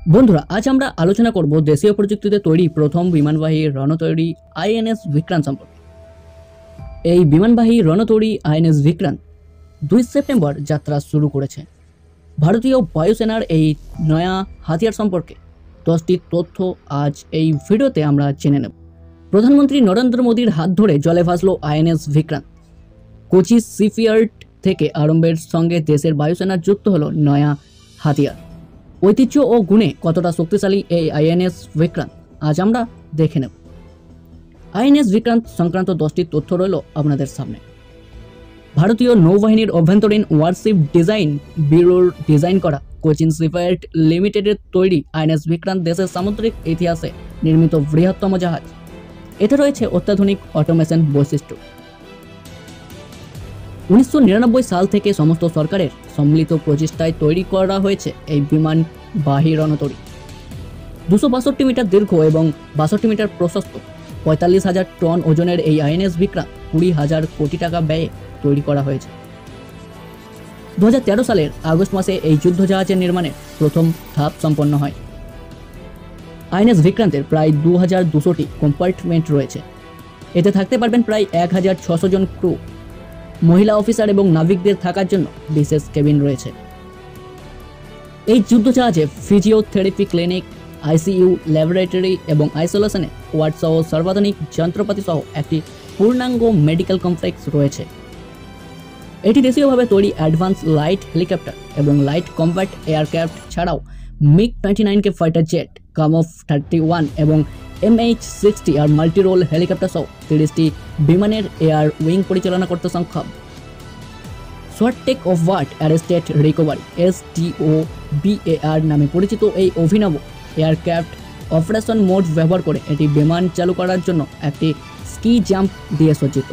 বন্ধুরা, আজ আমরা আলোচনা করব দেশীয় প্রযুক্তিতে তৈরি প্রথম বিমানবাহী রণতরী আইএনএস বিক্রান্ত সম্পর্কে। এই বিমানবাহী রণতরী আইএনএস বিক্রান্ত 2 সেপ্টেম্বর যাত্রা শুরু করেছে। ভারতীয় বায়ুসেনার এই নয়া হাতিয়ার সম্পর্কে 10টি তথ্য আজ এই ভিডিওতে আমরা জেনে নেব। প্রধানমন্ত্রী নরেন্দ্র মোদীর হাত ধরে জলে ভাসল আইএনএস বিক্রান্ত। কোচি শিপইয়ার্ড থেকে আরম্ভের সঙ্গে দেশের বায়ুসেনার যুক্ত হলো নয়া হাতিয়ার। ঐতিহ্য ও গুণে কতটা শক্তিশালী এই আইএনএস বিক্রান্ত আজ আমরা দেখে নেব। আইএনএস বিক্রান্ত সংক্রান্ত 10টি তথ্য রইল আপনাদের সামনে। ভারতীয় নৌবাহিনীর অভ্যন্তরীণ ওয়ারশিপ ডিজাইন ব্যুরোর ডিজাইন করা কোচিন শিপইয়ার্ড লিমিটেডের তৈরি আইএনএস বিক্রান্ত দেশের সামুদ্রিক ইতিহাসে নির্মিত বৃহত্তম জাহাজ। এতে রয়েছে অত্যাধুনিক অটোমেশন বৈশিষ্ট্য। 1999 সাল থেকে সমস্ত সরকারের সম্মিলিত প্রচেষ্টায় তৈরি করা হয়েছে এই বিমানবাহী রণতরী। 262 মিটার দীর্ঘ এবং 62 মিটার প্রশস্ত 45,000 টন ওজনের এই আইএনএস বিক্রান্ত 20,000 কোটি টাকা ব্যয়ে তৈরি করা হয়েছে। 2013 সালের আগস্ট মাসে এই যুদ্ধজাহাজের নির্মাণের প্রথম ধাপ সম্পন্ন হয়। আইএনএস বিক্রান্তের প্রায় 2200টি কম্পার্টমেন্ট রয়েছে। এতে থাকতে পারবেন প্রায় 1600 জন ক্রু। মহিলা অফিসার এবং নাবিকদের থাকার জন্য বিশেষ কেবিন রয়েছে। এই যুদ্ধজাহাজে ফিজিওথেরাপি ক্লিনিক, আইসিইউ, ল্যাবরেটরি এবং আইসোলেশনে ওয়ার্ড সহ সর্বাধুনিক যন্ত্রপাতি সহ একটি পূর্ণাঙ্গ মেডিকেল কমপ্লেক্স রয়েছে। এটি দেশীয়ভাবে তৈরি অ্যাডভান্স লাইট হেলিকপ্টার এবং লাইট কম্ব্যাট এয়ারক্রাফট ছাড়াও MiG-29 ফাইটার জেট, কামফ 31 এবং MH-60 আর মাল্টি রোল হেলিকপ্টার সহ 30টি বিমানের এয়ার উইং পরিচালনা করতে সক্ষম। Short take off ward arrested recovery STOBAR নামে পরিচিত এই অভিনব এয়ারক্রাফট অপারেশন মোড ব্যবহার করে এটি বিমান চালু করার জন্য একটি স্কি জাম্প দিয়ে সজ্জিত।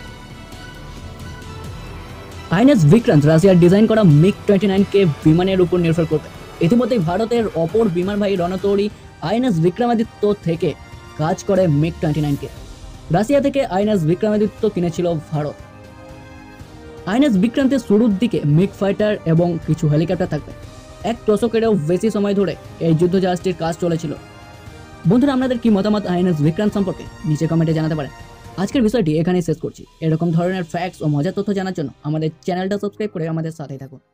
আইএনএস বিক্রান্ত রাশিয়ার ডিজাইন করা MiG-29 বিমানের উপর নির্ভর করবে। ইতিমধ্যেই ভারতের অপর বিমানবাহী রণতরী আইএনএস বিক্রমাদিত্য থেকে কাজ করে MiG-29 রাশিয়া থেকে আইএনএস বিক্রমাদিত্য কিনেছিল ভারত। আইএনএস বিক্রান্তের শুরুর দিকে মিগ ফাইটার এবং কিছু হেলিকপ্টার থাকবে। 1 দশকেরও বেশি সময় ধরে এই যুদ্ধজাহাজটির কাজ চলেছিল। বন্ধুরা, আপনাদের কি মতামত আইএনএস বিক্রান্ত সম্পর্কে নিচে কমেন্টে জানাতে পারেন। আজকের বিষয়টি এখানেই শেষ করছি। এরকম ধরনের ফ্যাক্টস ও মজার তথ্য জানার জন্য আমাদের চ্যানেলটা সাবস্ক্রাইব করে আমাদের সাথেই থাকুন।